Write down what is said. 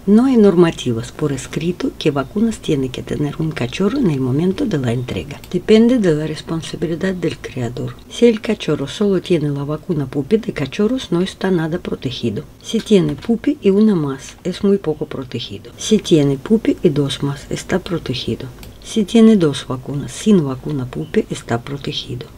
No hay normativas por escrito que vacunas tiene que tener un cachorro en el momento de la entrega. Depende de la responsabilidad del criador. Si el cachorro solo tiene la vacuna puppy de cachorros, no está nada protegido. Si tiene puppy y una más, es muy poco protegido. Si tiene puppy y dos más, está protegido. Si tiene dos vacunas sin vacuna puppy, está protegido.